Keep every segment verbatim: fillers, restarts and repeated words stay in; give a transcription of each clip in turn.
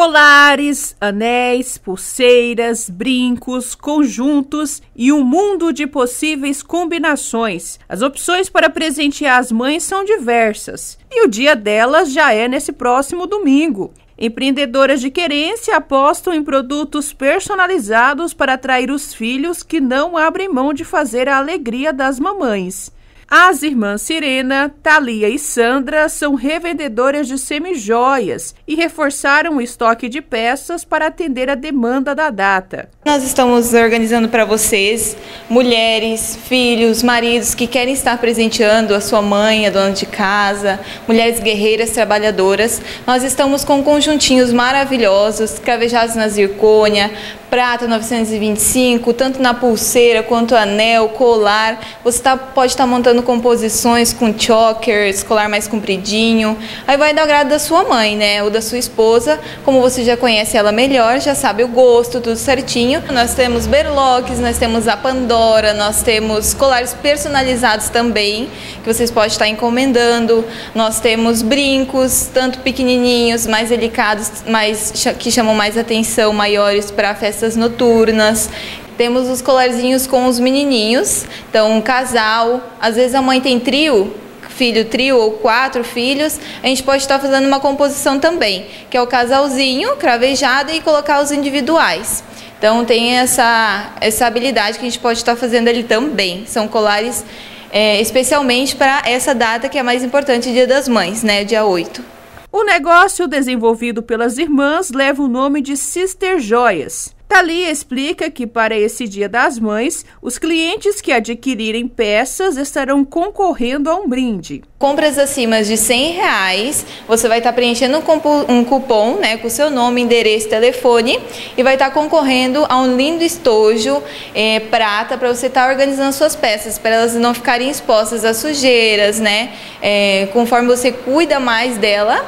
Colares, anéis, pulseiras, brincos, conjuntos e um mundo de possíveis combinações. As opções para presentear as mães são diversas e o dia delas já é nesse próximo domingo. Empreendedoras de querência apostam em produtos personalizados para atrair os filhos que não abrem mão de fazer a alegria das mamães. As irmãs Sirena, Thalia e Sandra são revendedoras de semijoias e reforçaram o estoque de peças para atender a demanda da data. Nós estamos organizando para vocês, mulheres, filhos, maridos que querem estar presenteando a sua mãe, a dona de casa, mulheres guerreiras, trabalhadoras. Nós estamos com conjuntinhos maravilhosos, cravejados na zircônia, prata novecentos e vinte e cinco, tanto na pulseira quanto anel, colar. Você tá, pode estar tá montando composições com chokers, colar mais compridinho. Aí vai do agrado da sua mãe, né? Ou da sua esposa. Como você já conhece ela melhor, já sabe o gosto, tudo certinho. Nós temos berloques, nós temos a Pandora, nós temos colares personalizados também, que vocês podem estar encomendando. Nós temos brincos, tanto pequenininhos, mais delicados, mais, que chamam mais atenção, maiores para festas noturnas. Temos os colarzinhos com os menininhos, então um casal, às vezes a mãe tem trio, filho trio ou quatro filhos, a gente pode estar fazendo uma composição também, que é o casalzinho cravejado e colocar os individuais. Então tem essa, essa habilidade que a gente pode estar fazendo ali também. São colares é, especialmente para essa data que é a mais importante, Dia das Mães, né, dia oito. O negócio desenvolvido pelas irmãs leva o nome de Sister Joias. Thalia explica que para esse Dia das Mães, os clientes que adquirirem peças estarão concorrendo a um brinde. Compras acima de cem reais, você vai estar preenchendo um cupom, né, com seu nome, endereço e telefone e vai estar concorrendo a um lindo estojo é, prata para você estar organizando suas peças, para elas não ficarem expostas a sujeiras, né? É, conforme você cuida mais dela,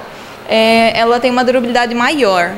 é, ela tem uma durabilidade maior.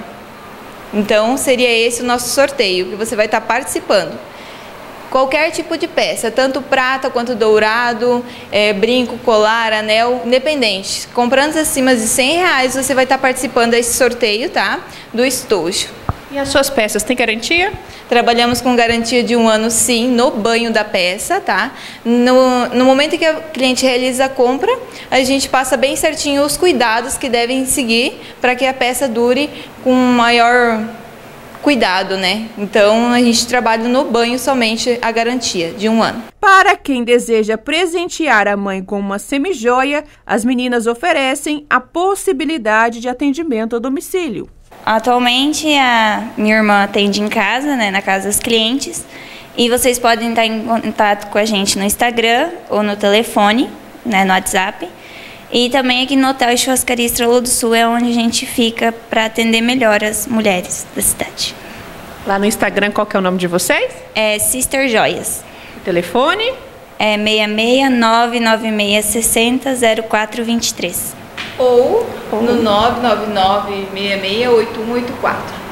Então, seria esse o nosso sorteio, que você vai estar participando. Qualquer tipo de peça, tanto prata quanto dourado, é, brinco, colar, anel, independente. Comprando acima de cem reais, você vai estar participando desse sorteio, tá? Do estojo. E as suas peças têm garantia? Trabalhamos com garantia de um ano, sim, no banho da peça, tá? No, no momento em que o cliente realiza a compra, a gente passa bem certinho os cuidados que devem seguir para que a peça dure com maior cuidado, né? Então, a gente trabalha no banho somente a garantia de um ano. Para quem deseja presentear a mãe com uma semijoia, as meninas oferecem a possibilidade de atendimento a domicílio. Atualmente, a minha irmã atende em casa, né, na casa dos clientes, e vocês podem estar em contato com a gente no Instagram ou no telefone, né, no WhatsApp, e também aqui no Hotel Churrascaria Estrela do Sul é onde a gente fica para atender melhor as mulheres da cidade. Lá no Instagram, qual que é o nome de vocês? É Sister Joias. O telefone? É seis seis nove nove seis seis zero zero quatro dois três. Ou no nove nove nove, seis seis, oito um oito quatro.